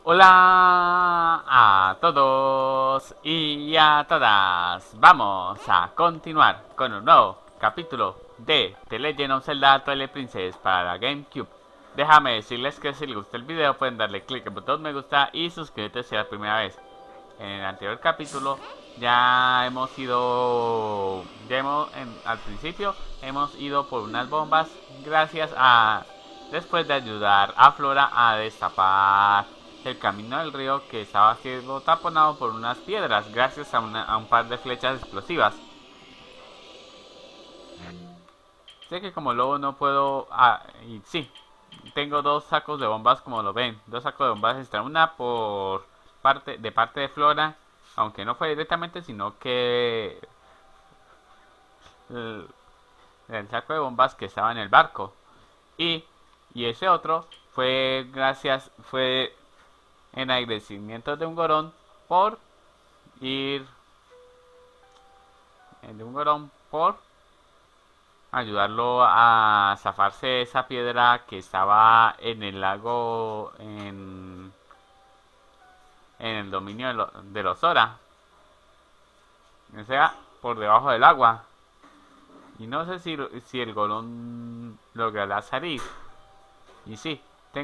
Hola a todos y a todas. Vamos a continuar con un nuevo capítulo de The Legend of Zelda Twilight Princess para GameCube. Déjame decirles que si les gusta el video pueden darle click al botón me gusta y suscribirte si es la primera vez. En el anterior capítulo ya hemos ido, al principio hemos ido por unas bombas gracias a, después de ayudar a Flora a destapar el camino del río que estaba siendo taponado por unas piedras gracias a un par de flechas explosivas. Sé que como lobo no puedo... y sí, tengo dos sacos de bombas como lo ven. Dos sacos de bombas extra. Una por parte de Flora. Aunque no fue directamente, sino que el, el saco de bombas que estaba en el barco. Y, y ese otro fue en agradecimiento de un gorón por ir... de un gorón por ayudarlo a zafarse de esa piedra que estaba en el lago en el dominio de los Zora. O sea, por debajo del agua. Y no sé si el golón logrará salir. Y sí,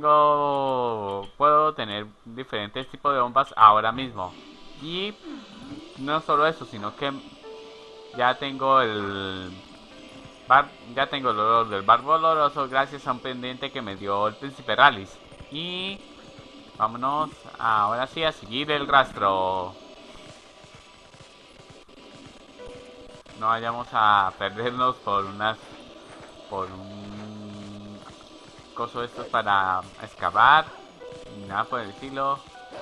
puedo tener diferentes tipos de bombas ahora mismo. Y no solo eso, sino que ya tengo ya tengo el olor del barbo oloroso gracias a un pendiente que me dio el príncipe Rallis. Y vámonos ahora sí a seguir el rastro. No vayamos a perdernos por un coso de estos para excavar ni nada por el estilo,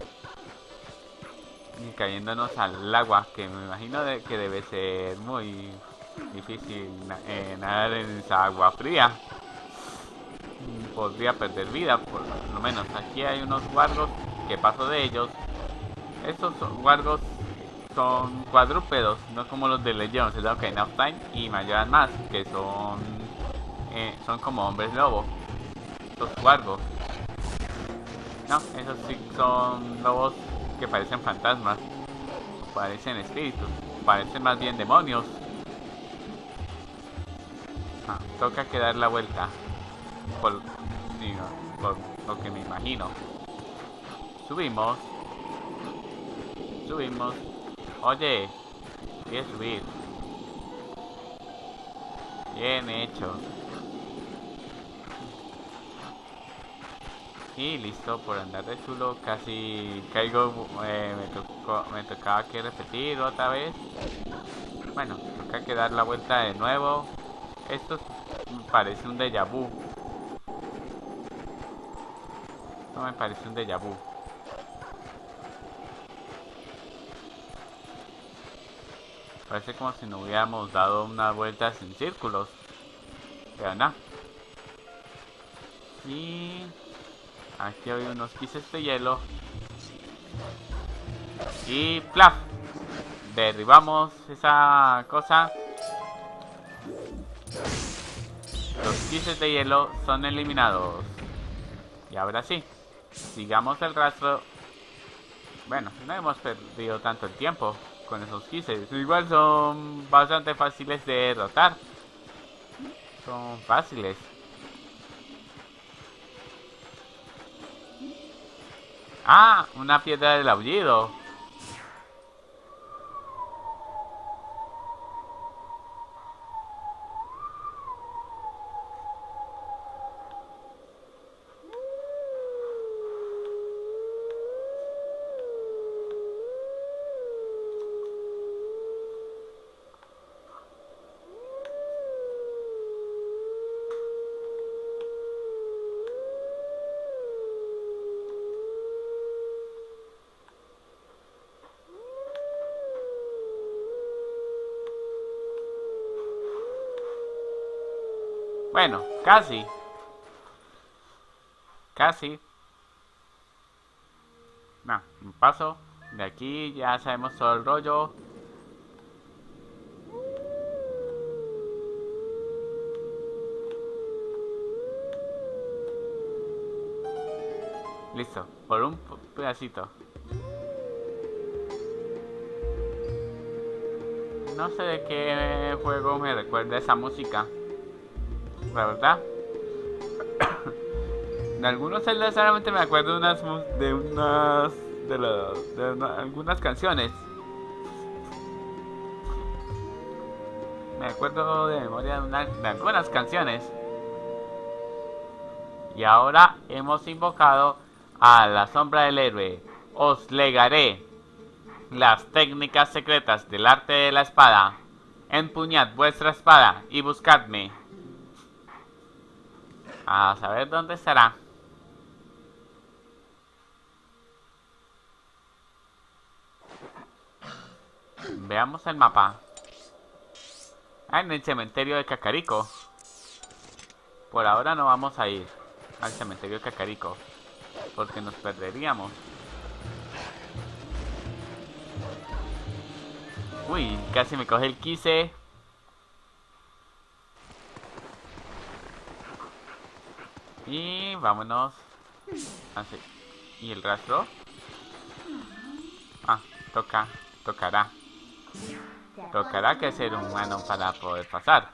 ni cayéndonos al agua, que me imagino que debe ser muy difícil nadar en esa agua fría. Podría perder vida, por lo menos. Aquí hay unos guargos que paso de ellos. Estos guargos son cuadrúpedos, no como los de Legend of Zelda Ocarina of Time y Majora's Mask, que son como hombres lobo. Estos guargos, no, esos sí son lobos que parecen fantasmas, parecen espíritus, parecen más bien demonios. Toca que dar la vuelta, por, sí, no, por lo que me imagino. Subimos, subimos. Oye, voy subir. Bien hecho. Y listo, por andar de chulo casi caigo, me tocaba que repetir otra vez. Bueno, toca que dar la vuelta de nuevo. Esto me parece un déjà vu. No me parece un déjà vu. Parece como si no hubiéramos dado unas vueltas en círculos. Pero no. Y aquí hay unos quises de hielo. Y ¡plaf! Derribamos esa cosa. Los quises de hielo son eliminados. Y ahora sí, sigamos el rastro. Bueno, no hemos perdido tanto el tiempo con esos quises. Igual son bastante fáciles de derrotar. Son fáciles. Ah, una piedra del aullido. Bueno, casi. Casi. No, un paso. De aquí ya sabemos todo el rollo. Listo, por un pedacito. No sé de qué juego me recuerda esa música. La verdad. De algunos Zelda solamente me acuerdo algunas canciones. Me acuerdo de memoria de algunas canciones. Y ahora hemos invocado a la sombra del héroe. Os legaré las técnicas secretas del arte de la espada. Empuñad vuestra espada y buscadme. A saber dónde estará. Veamos el mapa. Ah, en el cementerio de Kakariko. Por ahora no vamos a ir al cementerio de Kakariko, porque nos perderíamos. Uy, casi me coge el quise. Y vámonos. Así. ¿Y el rastro? Ah, tocará. Tocará que ser humano para poder pasar.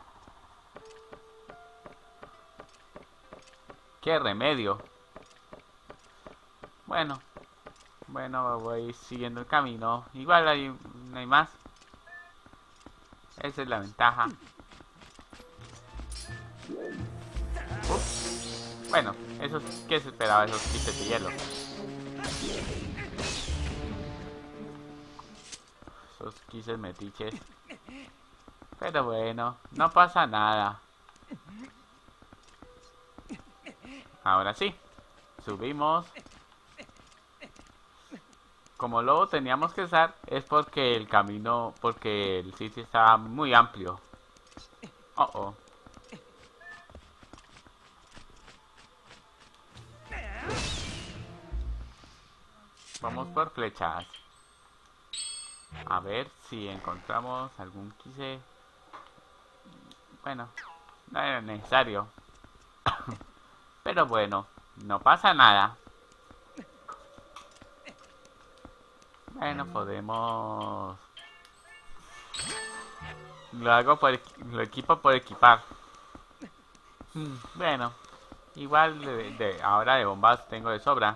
¡Qué remedio! Bueno, voy siguiendo el camino. Igual no hay más. Esa es la ventaja. Bueno, ¿qué se esperaba? Esos quises de hielo. Esos quises metiches. Pero bueno, no pasa nada. Ahora sí, subimos. Como lo teníamos que usar es porque porque el sitio estaba muy amplio. Oh. Vamos por flechas. A ver si encontramos algún quise. Bueno, no era necesario. Pero bueno, no pasa nada. Bueno, podemos... Lo equipo por equipar. Bueno, igual ahora de bombas tengo de sobra.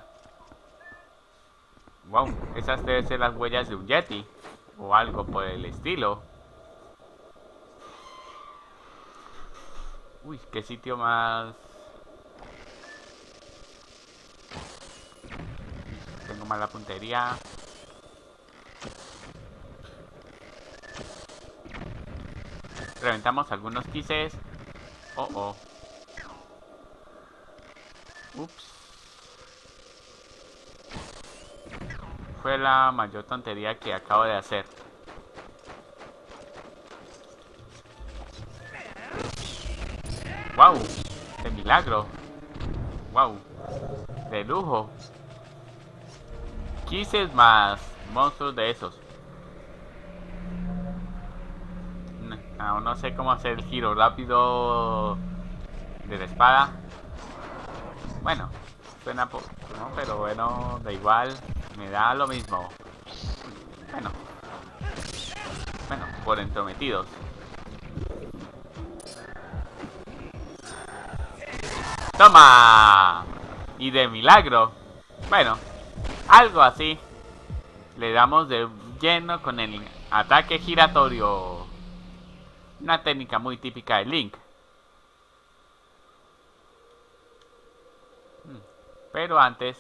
Wow, esas deben ser las huellas de un Yeti. O algo por el estilo. Uy, qué sitio más... Tengo mala puntería. Reventamos algunos quises. Oh. Ups. Fue la mayor tontería que acabo de hacer. Wow, de milagro. Wow, de lujo. Quises más monstruos de esos. Aún no sé cómo hacer el giro rápido de la espada. Bueno, suena poco, ¿no? Pero bueno, da igual, me da lo mismo. Bueno, por entrometidos. ¡Toma! Y de milagro. Bueno, algo así. Le damos de lleno con el ataque giratorio. Una técnica muy típica de Link. Pero antes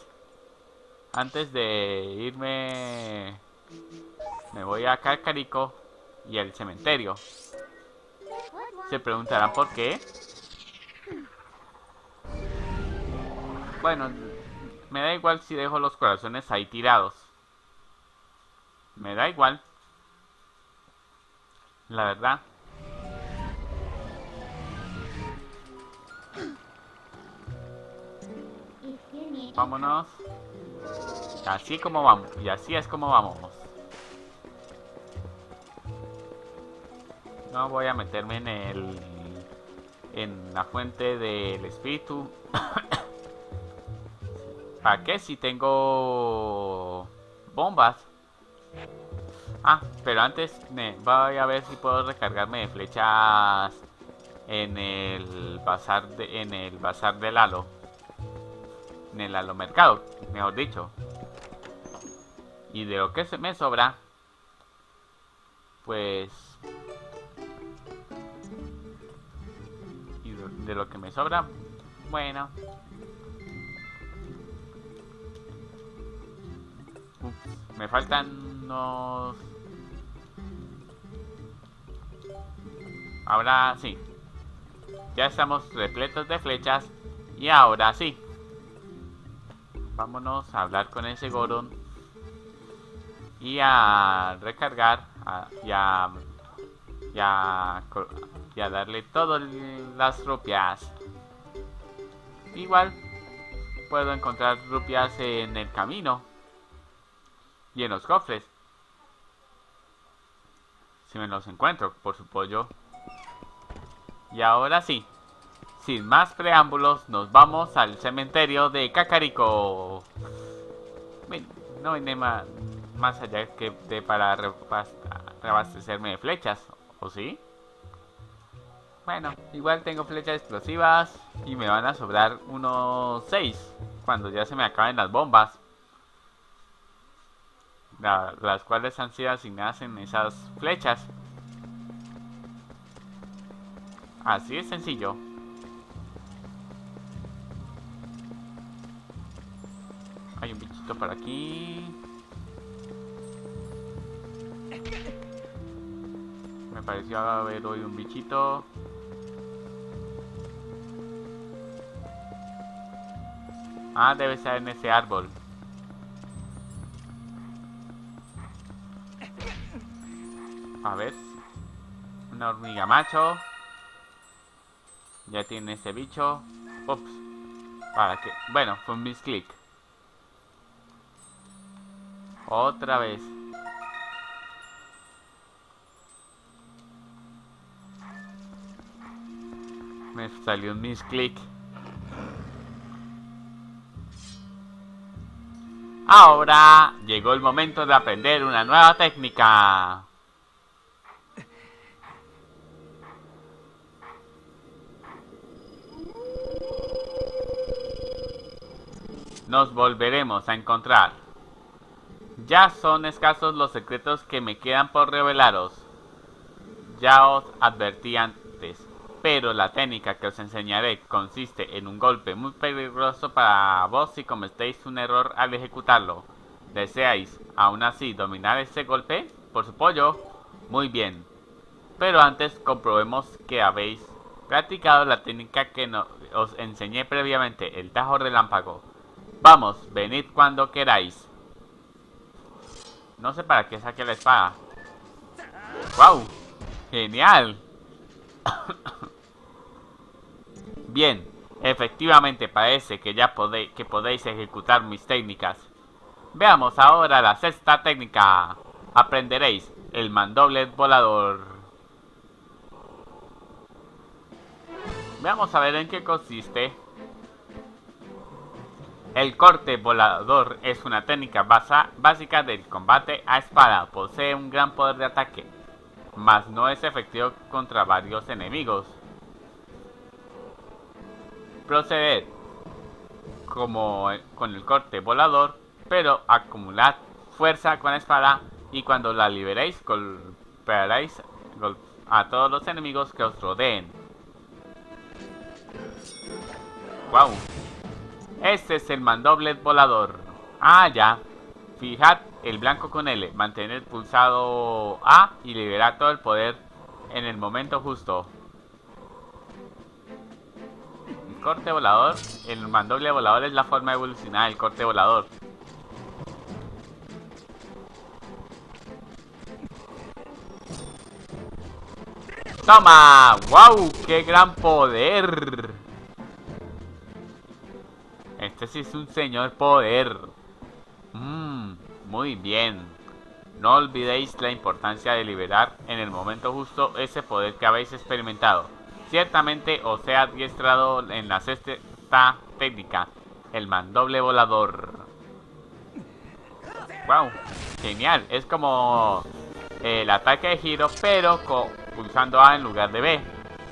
de irme, me voy a Kakariko y al cementerio. Se preguntarán por qué. Bueno, me da igual si dejo los corazones ahí tirados. Me da igual. La verdad. Vámonos. Así como vamos. Y así es como vamos. No voy a meterme en la fuente del espíritu. ¿Para qué si tengo bombas? Ah, pero antes voy a ver si puedo recargarme de flechas en el bazar del Halo. En el Halo Mercado, mejor dicho. Y de lo que se me sobra, pues... Y de lo que me sobra, bueno... Ups, me faltan unos... Ahora sí. Ya estamos repletos de flechas. Y ahora sí. Vámonos a hablar con ese Goron. Y a recargar. Y a darle todas las rupias. Igual puedo encontrar rupias en el camino. Y en los cofres. Si me los encuentro, por supuesto. Y ahora sí, sin más preámbulos, nos vamos al cementerio de Kakariko. No vine más allá que para reabastecerme de flechas, ¿o sí? Bueno, igual tengo flechas explosivas y me van a sobrar unos 6 cuando ya se me acaben las bombas. Las cuales han sido asignadas en esas flechas. Así es sencillo. Hay un bichito por aquí. Me pareció haber oído un bichito. Ah, debe estar en ese árbol. A ver. Una hormiga macho. Ya tiene ese bicho. Ups. ¿Para qué? Bueno, fue un misclick. Otra vez. Me salió un misclick. Ahora llegó el momento de aprender una nueva técnica. Nos volveremos a encontrar. Ya son escasos los secretos que me quedan por revelaros. Ya os advertí antes, pero la técnica que os enseñaré consiste en un golpe muy peligroso para vos si cometéis un error al ejecutarlo. ¿Deseáis, aún así, dominar ese golpe? Por su pollo. Muy bien. Pero antes comprobemos que habéis practicado la técnica que os enseñé previamente, el tajo relámpago. Vamos, venid cuando queráis. No sé para qué saqué la espada. ¡Wow! ¡Genial! Bien, efectivamente parece que ya podéis ejecutar mis técnicas. Veamos ahora la sexta técnica. Aprenderéis el mandoblet volador. Veamos a ver en qué consiste. El corte volador es una técnica básica del combate a espada. Posee un gran poder de ataque, mas no es efectivo contra varios enemigos. Proceded como con el corte volador, pero acumulad fuerza con la espada y cuando la liberéis golpearéis a todos los enemigos que os rodeen. ¡Wow! Este es el mandoblet volador. Ah, ya. Fijad el blanco con L. Mantener pulsado A y liberar todo el poder en el momento justo. El corte volador. El mandoble volador es la forma evolucionada del corte volador. ¡Toma! ¡Wow! ¡Qué gran poder! Este sí es un señor poder. Muy bien. No olvidéis la importancia de liberar en el momento justo ese poder que habéis experimentado. Ciertamente os he adiestrado en la sexta técnica. el mandoble volador. Wow, genial. Es como el ataque de giro, pero pulsando A en lugar de B.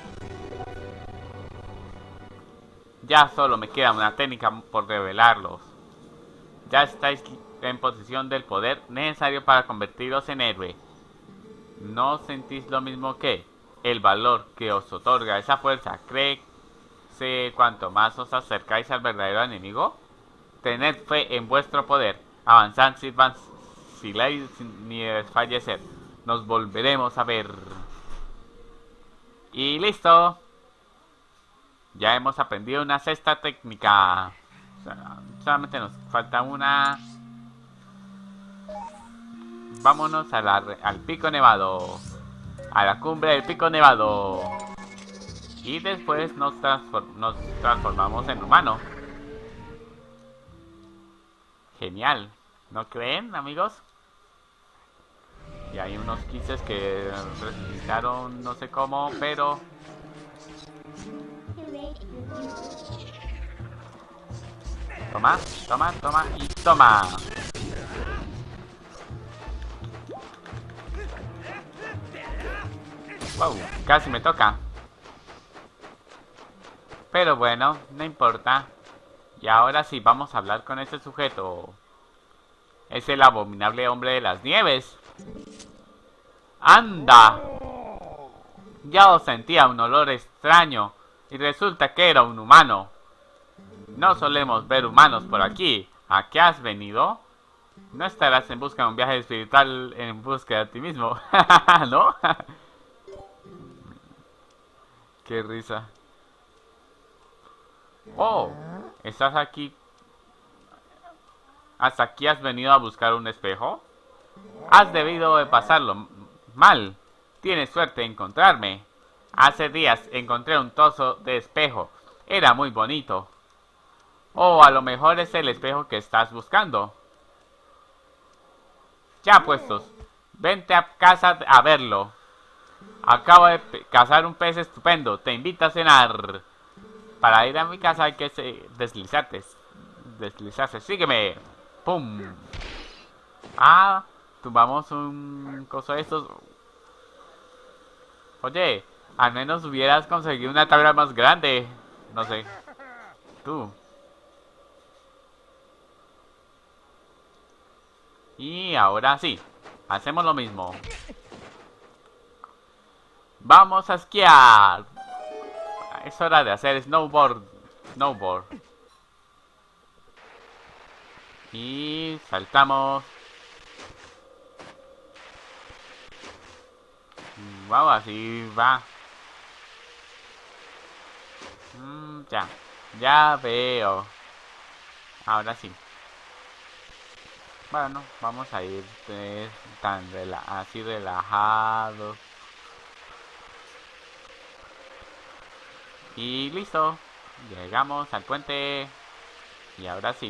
Ya solo me queda una técnica por revelarlos. Ya estáis en posesión del poder necesario para convertiros en héroe. ¿No sentís lo mismo que el valor que os otorga esa fuerza crece cuanto más os acercáis al verdadero enemigo? Tened fe en vuestro poder. Avanzad sin vacilar ni desfallecer. Nos volveremos a ver. Y listo. Ya hemos aprendido una sexta técnica. Solamente nos falta una. Vámonos al pico nevado. A la cumbre del pico nevado. Y después nos transformamos en humano. Genial. ¿No creen, amigos? Y hay unos quises que resucitaron no sé cómo, pero... Toma, toma, toma y toma. Wow, casi me toca. Pero bueno, no importa. Y ahora sí, vamos a hablar con este sujeto. Es el abominable hombre de las nieves. ¡Anda! Ya os sentía un olor extraño. Y resulta que era un humano. No solemos ver humanos por aquí. ¿A qué has venido? No estarás en busca de un viaje espiritual en busca de ti mismo. ¿No? Qué risa. Oh, ¿estás aquí? ¿Hasta aquí has venido a buscar un espejo? Has debido de pasarlo mal. Tienes suerte de encontrarme. Hace días encontré un trozo de espejo. Era muy bonito. O a lo mejor es el espejo que estás buscando. Ya puestos, vente a casa a verlo. Acabo de cazar un pez estupendo. Te invito a cenar. Para ir a mi casa hay que deslizarse. Sígueme. ¡Pum! Ah, tumbamos un coso de estos. Oye, al menos hubieras conseguido una tabla más grande. No sé. Tú. Y ahora sí, hacemos lo mismo. ¡Vamos a esquiar! Es hora de hacer snowboard. Y saltamos. Vamos, así va. Ya veo. Ahora sí. Bueno, vamos a ir así relajados. Y listo. Llegamos al puente. Y ahora sí.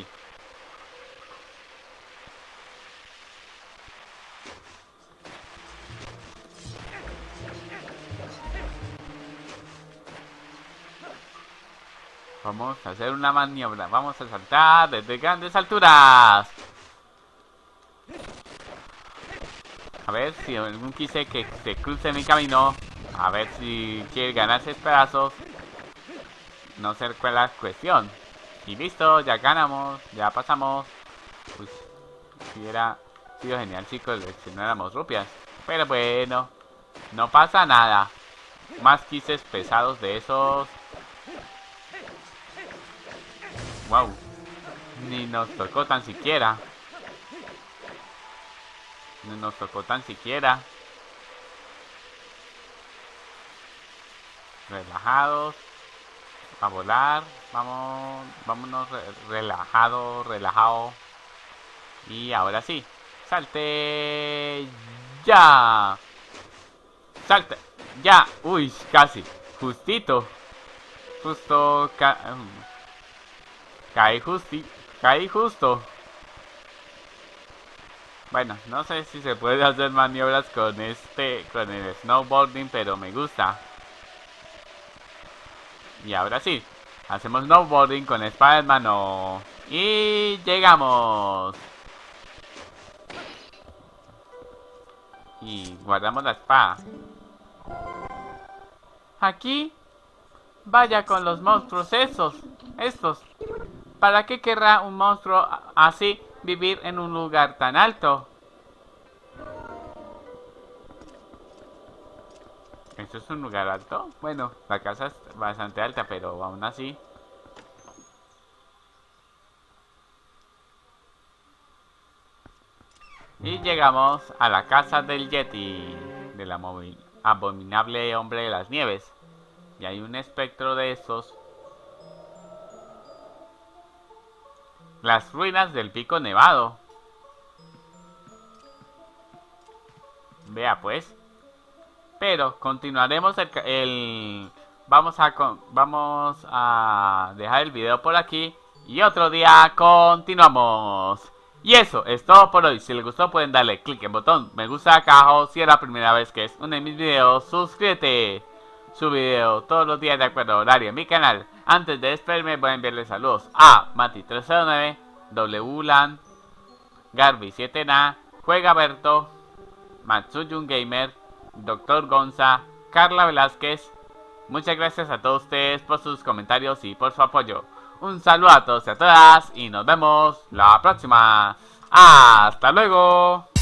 Vamos a hacer una maniobra. Vamos a saltar desde grandes alturas. A ver si algún quise que se cruce mi camino. A ver si quiere ganarse pedazos. No sé cuál es la cuestión. Y listo, ya ganamos. Ya pasamos. Pues si hubiera sido genial, chicos, si no éramos rupias. Pero bueno, no pasa nada. Más quises pesados de esos. Wow. Ni nos tocó tan siquiera. Relajados. A volar. Vámonos relajado. Y ahora sí. Salte. Ya. Salta. Ya. Uy, casi. Justito. Justo. Caí justo. Bueno, no sé si se puede hacer maniobras con el snowboarding, pero me gusta. Y ahora sí, hacemos snowboarding con Spider-Man o Y llegamos. Y guardamos la espada. Aquí. Vaya con los monstruos estos. ¿Para qué querrá un monstruo así vivir en un lugar tan alto? ¿Esto es un lugar alto? Bueno, la casa es bastante alta, pero aún así. Y llegamos a la casa del Yeti, del abominable hombre de las nieves. Y hay un espectro de estos. Las ruinas del pico nevado. Vea pues. Pero continuaremos vamos a dejar el video por aquí. Y otro día continuamos. Y eso es todo por hoy. Si les gustó pueden darle click en el botón me gusta acá abajo. Si es la primera vez que es uno de mis videos, suscríbete. Su video todos los días de acuerdo a horario en mi canal. Antes de despedirme voy a enviarle saludos a Mati309, WLAN, Garby7Na, Juega Berto, Matsuyun Gamer, Dr. Gonza, Carla Velázquez. Muchas gracias a todos ustedes por sus comentarios y por su apoyo. Un saludo a todos y a todas y nos vemos la próxima. ¡Hasta luego!